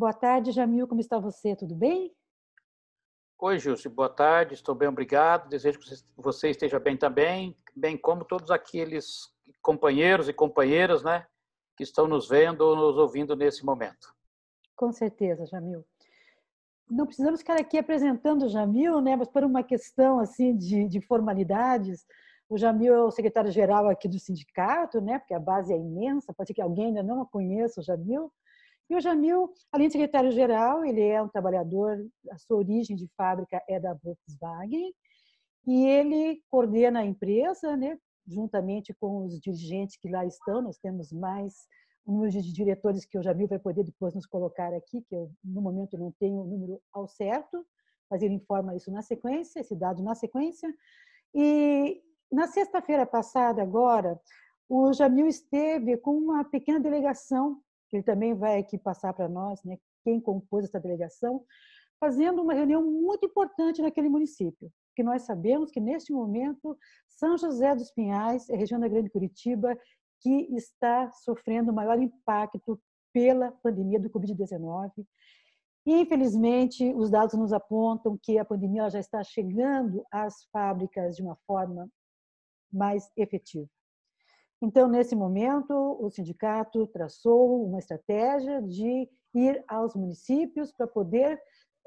Boa tarde, Jamil. Como está você? Tudo bem? Oi, Gilce, boa tarde, estou bem, obrigado. Desejo que você esteja bem também, bem como todos aqueles companheiros e companheiras, né, que estão nos vendo ou nos ouvindo nesse momento. Com certeza, Jamil. Não precisamos ficar aqui apresentando o Jamil, né? Mas por uma questão assim de formalidades, o Jamil é o secretário-geral aqui do sindicato, né? Porque a base é imensa, pode ser que alguém ainda não conheça o Jamil. E o Jamil, além de secretário-geral, ele é um trabalhador, a sua origem de fábrica é da Volkswagen, e ele coordena a empresa, né, juntamente com os dirigentes que lá estão. Nós temos mais um número de diretores que o Jamil vai poder depois nos colocar aqui, que eu, no momento, não tenho o número ao certo, mas ele informa isso na sequência, esse dado na sequência. E na sexta-feira passada, agora, o Jamil esteve com uma pequena delegação, que ele também vai aqui passar para nós, né, quem compôs essa delegação, fazendo uma reunião muito importante naquele município, que nós sabemos que, neste momento, São José dos Pinhais, a região da Grande Curitiba, que está sofrendo o maior impacto pela pandemia do Covid-19. Infelizmente, os dados nos apontam que a pandemia já está chegando às fábricas de uma forma mais efetiva. Então, nesse momento, o sindicato traçou uma estratégia de ir aos municípios para poder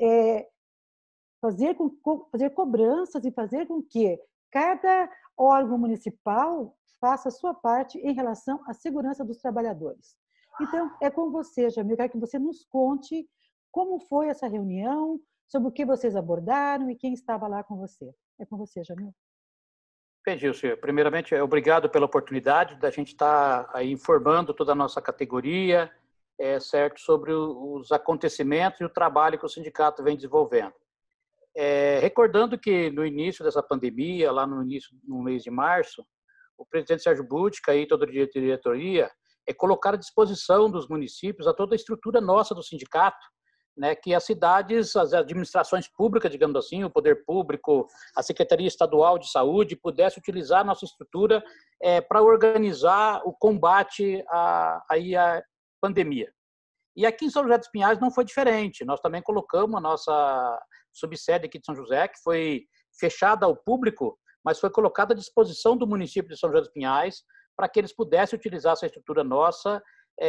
fazer cobranças e fazer com que cada órgão municipal faça a sua parte em relação à segurança dos trabalhadores. Então, é com você, Jamil, eu quero que você nos conte como foi essa reunião, sobre o que vocês abordaram e quem estava lá com você. É com você, Jamil. Bem, Gilce, primeiramente, obrigado pela oportunidade da gente estar aí informando toda a nossa categoria, certo, sobre os acontecimentos e o trabalho que o sindicato vem desenvolvendo. Recordando que no início dessa pandemia, lá no mês de março, o presidente Sérgio Butka e toda a diretoria colocaram à disposição dos municípios a toda a estrutura nossa do sindicato, né, que as cidades, as administrações públicas, digamos assim, o poder público, a Secretaria Estadual de Saúde, pudesse utilizar a nossa estrutura para organizar o combate à pandemia. E aqui em São José dos Pinhais não foi diferente. Nós também colocamos a nossa subsede aqui de São José, que foi fechada ao público, mas foi colocada à disposição do município de São José dos Pinhais para que eles pudessem utilizar essa estrutura nossa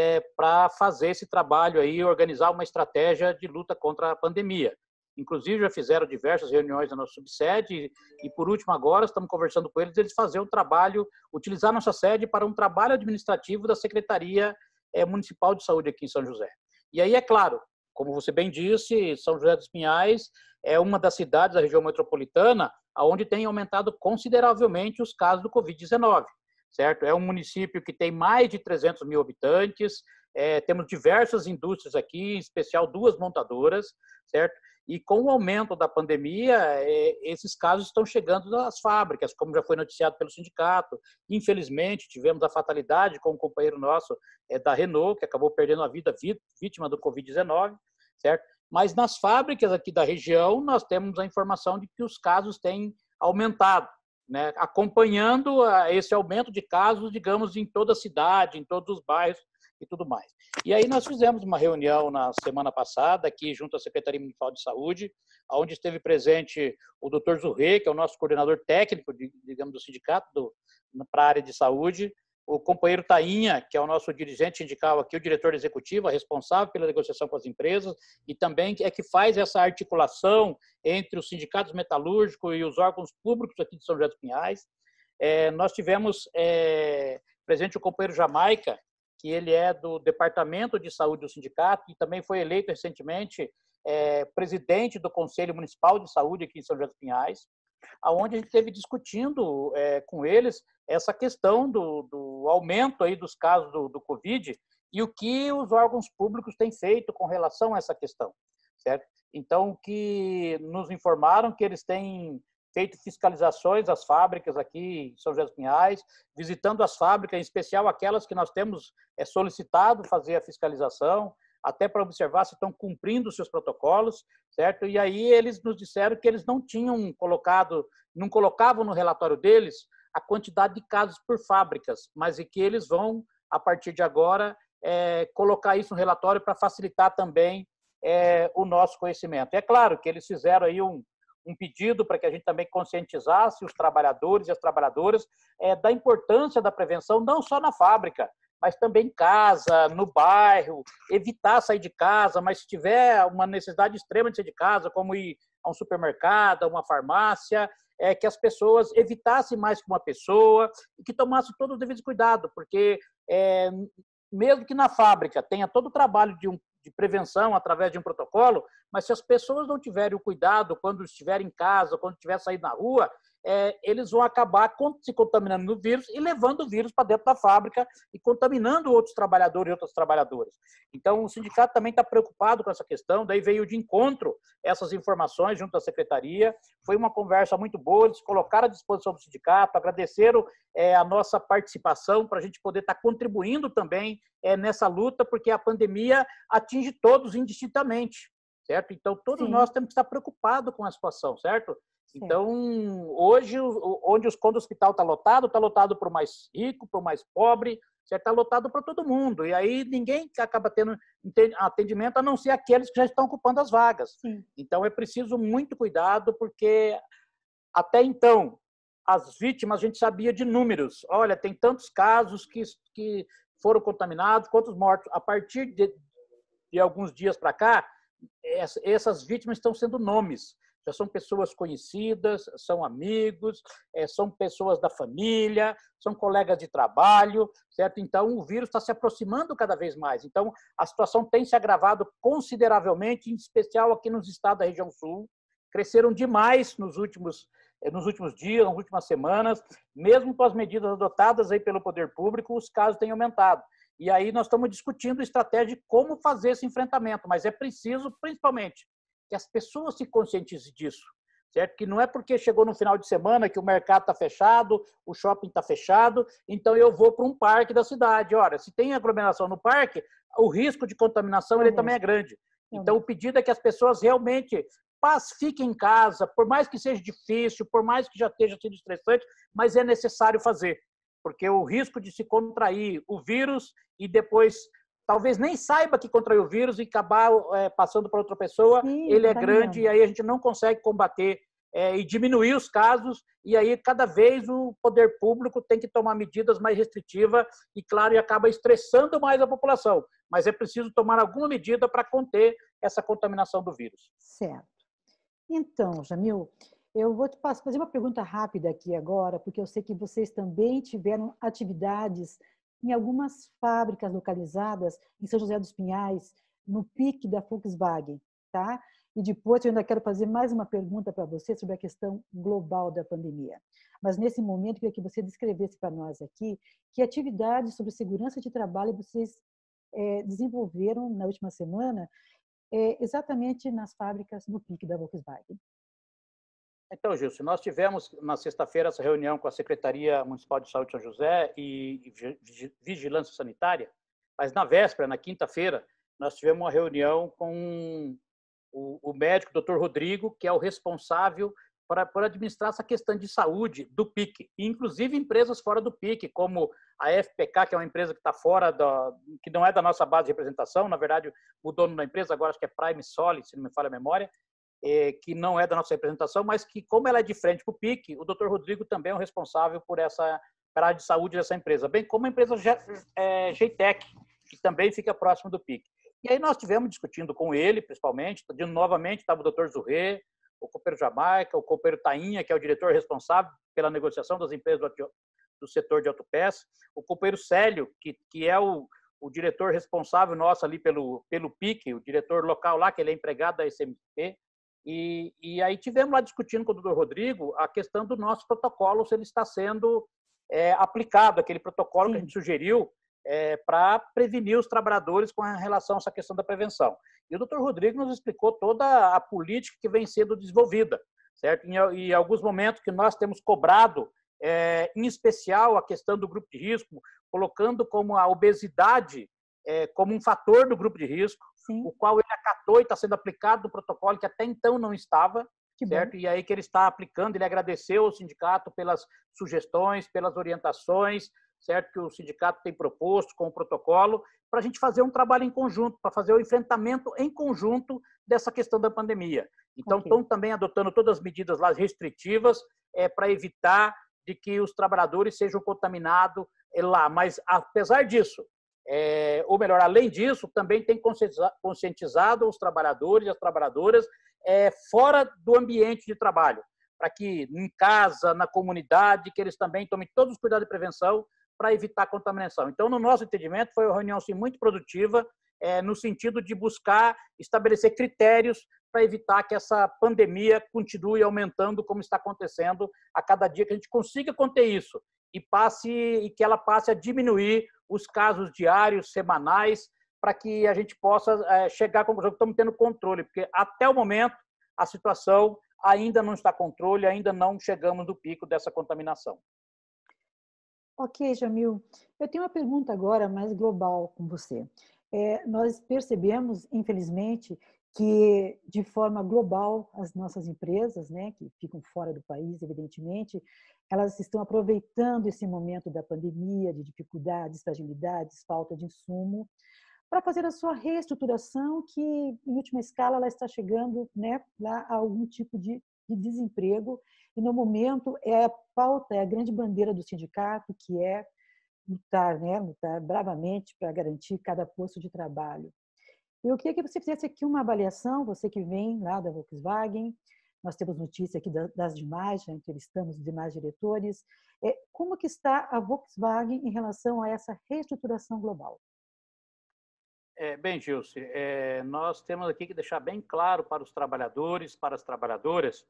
para fazer esse trabalho aí, organizar uma estratégia de luta contra a pandemia. Inclusive, já fizeram diversas reuniões na nossa subsede e, por último, agora estamos conversando com eles fazer um trabalho, utilizar nossa sede para um trabalho administrativo da Secretaria Municipal de Saúde aqui em São José. E aí, é claro, como você bem disse, São José dos Pinhais é uma das cidades da região metropolitana onde tem aumentado consideravelmente os casos do Covid-19, certo? É um município que tem mais de 300 mil habitantes, temos diversas indústrias aqui, em especial 2 montadoras, certo? E com o aumento da pandemia, esses casos estão chegando nas fábricas, como já foi noticiado pelo sindicato. Infelizmente, tivemos a fatalidade com um companheiro nosso da Renault, que acabou perdendo a vida vítima do Covid-19, certo? Mas nas fábricas aqui da região, nós temos a informação de que os casos têm aumentado, né? Acompanhando esse aumento de casos, digamos, em toda a cidade, em todos os bairros e tudo mais. E aí nós fizemos uma reunião na semana passada, aqui junto à Secretaria Municipal de Saúde, onde esteve presente o Dr. Zurré, que é o nosso coordenador técnico, digamos, do sindicato para a área de saúde, o companheiro Tainha, que é o nosso dirigente sindical aqui, o diretor executivo, responsável pela negociação com as empresas, e também é que faz essa articulação entre os sindicatos metalúrgicos e os órgãos públicos aqui de São José dos Pinhais. Nós tivemos presente o companheiro Jamaica, que ele é do Departamento de Saúde do sindicato e também foi eleito recentemente presidente do Conselho Municipal de Saúde aqui em São José dos Pinhais, onde a gente esteve discutindo com eles essa questão do aumento aí dos casos do Covid e o que os órgãos públicos têm feito com relação a essa questão, certo? Então, que nos informaram que eles têm feito fiscalizações às fábricas aqui em São José dos Pinhais, visitando as fábricas, em especial aquelas que nós temos solicitado fazer a fiscalização, até para observar se estão cumprindo os seus protocolos, certo? E aí eles nos disseram que eles não tinham não colocavam no relatório deles a quantidade de casos por fábricas, mas que eles vão, a partir de agora, colocar isso no relatório para facilitar também o nosso conhecimento. É claro que eles fizeram aí um pedido para que a gente também conscientizasse os trabalhadores e as trabalhadoras da importância da prevenção, não só na fábrica, mas também em casa, no bairro, evitar sair de casa, mas se tiver uma necessidade extrema de sair de casa, como ir a um supermercado, a uma farmácia, que as pessoas evitassem mais que uma pessoa e que tomassem todo o devido cuidado, porque mesmo que na fábrica tenha todo o trabalho de prevenção através de um protocolo, mas se as pessoas não tiverem o cuidado quando estiverem em casa, quando estiver saindo na rua, eles vão acabar se contaminando no vírus e levando o vírus para dentro da fábrica e contaminando outros trabalhadores e outras trabalhadoras. Então, o sindicato também está preocupado com essa questão, daí veio de encontro essas informações junto à secretaria. Foi uma conversa muito boa, eles colocaram à disposição do sindicato, agradeceram a nossa participação para a gente poder estar contribuindo também nessa luta, porque a pandemia atinge todos indistintamente, certo? Então, todos nós temos que estar preocupados com a situação, certo? Então, hoje, quando o hospital está lotado para o mais rico, para o mais pobre, está lotado para todo mundo. E aí ninguém acaba tendo atendimento, a não ser aqueles que já estão ocupando as vagas. Sim. Então, é preciso muito cuidado, porque até então, as vítimas, a gente sabia de números. Olha, tem tantos casos que foram contaminados, quantos mortos. A partir de alguns dias para cá, essas vítimas estão sendo nomes. Já são pessoas conhecidas, são amigos, são pessoas da família, são colegas de trabalho, certo? Então, o vírus está se aproximando cada vez mais. Então, a situação tem se agravado consideravelmente, em especial aqui nos estados da região sul. Cresceram demais nos últimos dias, nas últimas semanas. Mesmo com as medidas adotadas aí pelo poder público, os casos têm aumentado. E aí nós estamos discutindo estratégia de como fazer esse enfrentamento, mas é preciso, principalmente, que as pessoas se conscientizem disso, certo? Que não é porque chegou no final de semana que o mercado está fechado, o shopping está fechado, então eu vou para um parque da cidade. Ora, se tem aglomeração no parque, o risco de contaminação ele também é grande. Então, o pedido é que as pessoas realmente fiquem em casa, por mais que seja difícil, por mais que já esteja sendo estressante, mas é necessário fazer, porque o risco de se contrair o vírus e depois talvez nem saiba que contraiu o vírus e acabar passando para outra pessoa, ele é grande e aí a gente não consegue combater e diminuir os casos, e aí cada vez o poder público tem que tomar medidas mais restritivas e, claro, e acaba estressando mais a população. Mas é preciso tomar alguma medida para conter essa contaminação do vírus. Certo. Então, Jamil, eu vou te fazer uma pergunta rápida aqui agora, porque eu sei que vocês também tiveram atividades em algumas fábricas localizadas em São José dos Pinhais, no pique da Volkswagen, tá? E depois eu ainda quero fazer mais uma pergunta para você sobre a questão global da pandemia. Mas nesse momento, eu queria que você descrevesse para nós aqui que atividades sobre segurança de trabalho vocês desenvolveram na última semana, exatamente nas fábricas no pique da Volkswagen. Então, Gilson, nós tivemos na sexta-feira essa reunião com a Secretaria Municipal de Saúde de São José e Vigilância Sanitária, mas na véspera, na quinta-feira, nós tivemos uma reunião com o médico, Dr. Rodrigo, que é o responsável por administrar essa questão de saúde do PIC, inclusive empresas fora do PIC, como a FPK, que é uma empresa que está fora, que não é da nossa base de representação, na verdade, o dono da empresa agora acho que é Prime Solid, se não me falha a memória, que não é da nossa representação, mas que, como ela é de frente para o PIC, o Dr. Rodrigo também é o responsável por essa área de saúde dessa empresa, bem como a empresa GTEC, que também fica próximo do PIC. E aí nós estivemos discutindo com ele, principalmente, novamente estava o Dr. Zurré, o copeiro Jamaica, o copeiro Tainha, que é o diretor responsável pela negociação das empresas do setor de autopeças, o copeiro Célio, que é o diretor responsável nosso ali pelo PIC, o diretor local lá, que ele é empregado da SMP, e aí tivemos lá discutindo com o doutor Rodrigo a questão do nosso protocolo, se ele está sendo aplicado, aquele protocolo que a gente sugeriu para prevenir os trabalhadores com relação a essa questão da prevenção. E o doutor Rodrigo nos explicou toda a política que vem sendo desenvolvida, certo? Em alguns momentos que nós temos cobrado, em especial a questão do grupo de risco, colocando como a obesidade como um fator do grupo de risco, o qual ele acatou e está sendo aplicado no protocolo que até então não estava, certo? E aí que ele está aplicando, ele agradeceu ao sindicato pelas sugestões, pelas orientações, certo? Que o sindicato tem proposto com o protocolo, para a gente fazer um trabalho em conjunto, para fazer o enfrentamento em conjunto dessa questão da pandemia. Então, estão também adotando todas as medidas lá restritivas para evitar de que os trabalhadores sejam contaminados lá. Mas, apesar disso, ou melhor, além disso, também tem conscientizado os trabalhadores e as trabalhadoras fora do ambiente de trabalho, para que em casa, na comunidade, que eles também tomem todos os cuidados de prevenção para evitar a contaminação. Então, no nosso entendimento, foi uma reunião assim, muito produtiva, no sentido de buscar estabelecer critérios para evitar que essa pandemia continue aumentando, como está acontecendo a cada dia, que a gente consiga conter isso e que ela passe a diminuir os casos diários, semanais, para que a gente possa chegar à conclusão que estamos tendo controle, porque até o momento a situação ainda não está controle, ainda não chegamos no pico dessa contaminação. Ok, Jamil. Eu tenho uma pergunta agora mais global com você. Nós percebemos, infelizmente, que de forma global as nossas empresas, né, que ficam fora do país, evidentemente, elas estão aproveitando esse momento da pandemia, de dificuldades, fragilidades, falta de insumo, para fazer a sua reestruturação, que, em última escala, ela está chegando, né, lá a algum tipo de desemprego. E, no momento, a pauta, a grande bandeira do sindicato, que é lutar, né, lutar bravamente para garantir cada posto de trabalho. Eu queria que você fizesse aqui uma avaliação, você que vem lá da Volkswagen, nós temos notícia aqui das demais, já entrevistamos os demais diretores. Como que está a Volkswagen em relação a essa reestruturação global? Bem, Gilce, nós temos aqui que deixar bem claro para os trabalhadores, para as trabalhadoras,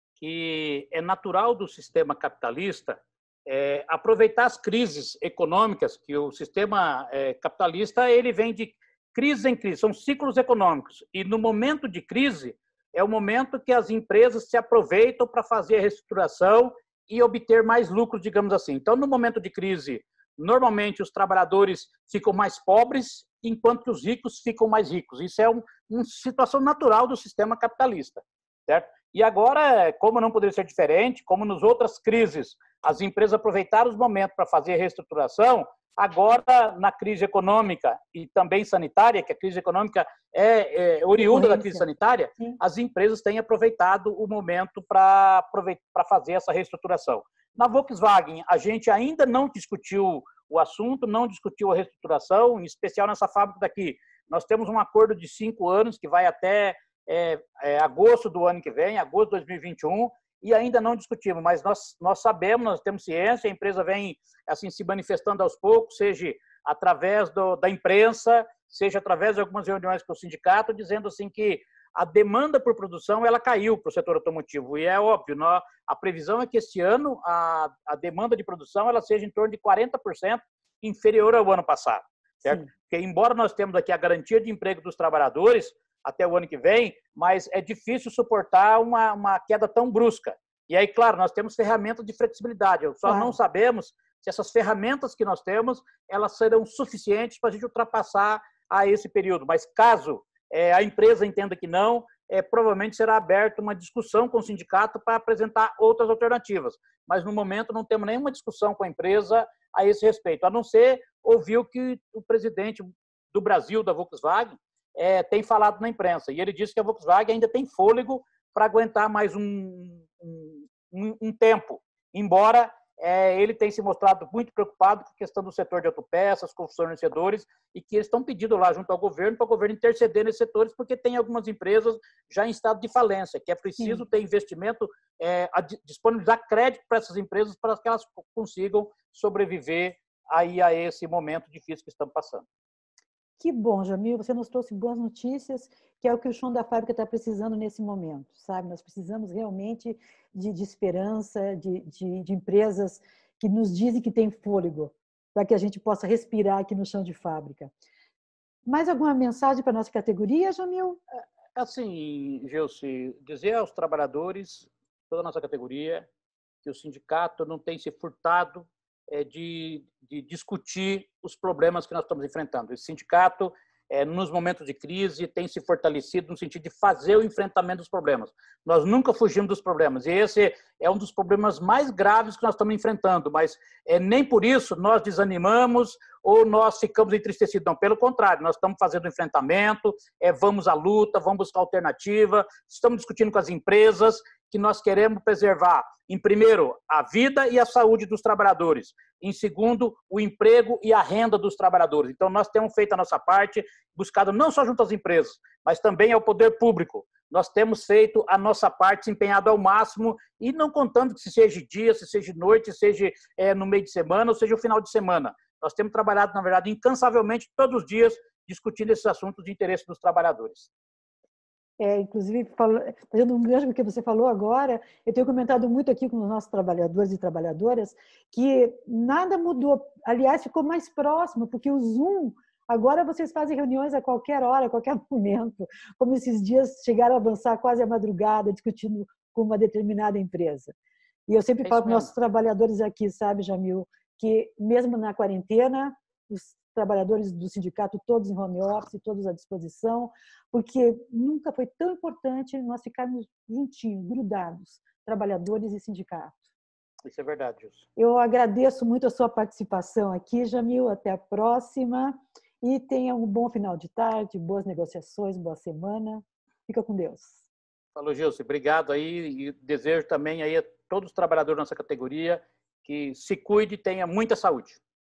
que é natural do sistema capitalista aproveitar as crises econômicas, que o sistema capitalista ele vem de crise em crise, são ciclos econômicos. E no momento de crise, é o momento que as empresas se aproveitam para fazer a reestruturação e obter mais lucro, digamos assim. Então, no momento de crise, normalmente os trabalhadores ficam mais pobres, enquanto que os ricos ficam mais ricos. Isso é uma situação natural do sistema capitalista, certo? E agora, como não poderia ser diferente, como nas outras crises, as empresas aproveitaram os momentos para fazer a reestruturação, agora, na crise econômica e também sanitária, que a crise econômica é oriunda da crise sanitária, sim, as empresas têm aproveitado o momento para fazer essa reestruturação. Na Volkswagen, a gente ainda não discutiu o assunto, não discutiu a reestruturação, em especial nessa fábrica daqui. Nós temos um acordo de 5 anos, que vai até agosto do ano que vem, agosto de 2021, e ainda não discutimos, mas nós sabemos, nós temos ciência, a empresa vem assim se manifestando aos poucos, seja através da imprensa, seja através de algumas reuniões com o sindicato, dizendo assim que a demanda por produção ela caiu para o setor automotivo, e é óbvio, a previsão é que este ano a demanda de produção ela seja em torno de 40% inferior ao ano passado, certo? Sim. Porque embora nós temos aqui a garantia de emprego dos trabalhadores, até o ano que vem, mas é difícil suportar uma queda tão brusca. E aí, claro, nós temos ferramentas de flexibilidade, só não sabemos se essas ferramentas que nós temos, elas serão suficientes para a gente ultrapassar a esse período. Mas caso a empresa entenda que não, provavelmente será aberta uma discussão com o sindicato para apresentar outras alternativas. Mas, no momento, não temos nenhuma discussão com a empresa a esse respeito, a não ser ouvir o que o presidente do Brasil, da Volkswagen, tem falado na imprensa. E ele disse que a Volkswagen ainda tem fôlego para aguentar mais um tempo, embora ele tenha se mostrado muito preocupado com a questão do setor de autopeças, com os fornecedores, e que eles estão pedindo lá junto ao governo para o governo interceder nesses setores, porque tem algumas empresas já em estado de falência, que é preciso ter investimento, disponibilizar crédito para essas empresas para que elas consigam sobreviver aí a esse momento difícil que estamos passando. Que bom, Jamil, você nos trouxe boas notícias, que é o que o chão da fábrica está precisando nesse momento, sabe? Nós precisamos realmente de esperança, de empresas que nos dizem que tem fôlego, para que a gente possa respirar aqui no chão de fábrica. Mais alguma mensagem para a nossa categoria, Jamil? Assim, Gilce, dizer aos trabalhadores, toda a nossa categoria, que o sindicato não tem se furtado de discutir os problemas que nós estamos enfrentando. Esse sindicato nos momentos de crise, tem se fortalecido no sentido de fazer o enfrentamento dos problemas. Nós nunca fugimos dos problemas, e esse é um dos problemas mais graves que nós estamos enfrentando, mas nem por isso nós desanimamos ou nós ficamos entristecidos. Não, pelo contrário, nós estamos fazendo o enfrentamento, vamos à luta, vamos buscar alternativa, estamos discutindo com as empresas que nós queremos preservar, em primeiro, a vida e a saúde dos trabalhadores, em segundo, o emprego e a renda dos trabalhadores. Então, nós temos feito a nossa parte, buscado não só junto às empresas, mas também ao poder público. Nós temos feito a nossa parte, empenhado ao máximo, e não contando que se seja dia, se seja noite, seja no meio de semana, ou seja o final de semana. Nós temos trabalhado, na verdade, incansavelmente, todos os dias, discutindo esses assuntos de interesse dos trabalhadores. Inclusive, fazendo um gancho com o que você falou agora, eu tenho comentado muito aqui com os nossos trabalhadores e trabalhadoras que nada mudou. Aliás, ficou mais próximo, porque o Zoom, agora vocês fazem reuniões a qualquer hora, a qualquer momento, como esses dias chegaram a avançar quase à madrugada, discutindo com uma determinada empresa. E eu sempre falo para os nossos trabalhadores aqui, sabe, Jamil, que mesmo na quarentena, os trabalhadores do sindicato todos em home office, todos à disposição, porque nunca foi tão importante nós ficarmos juntinhos, grudados, trabalhadores e sindicato. Isso é verdade, Gilson. Eu agradeço muito a sua participação aqui, Jamil, até a próxima e tenha um bom final de tarde, boas negociações, boa semana. Fica com Deus. Falou, Gilson. Obrigado aí e desejo também aí a todos os trabalhadores da nossa categoria que se cuide e tenha muita saúde.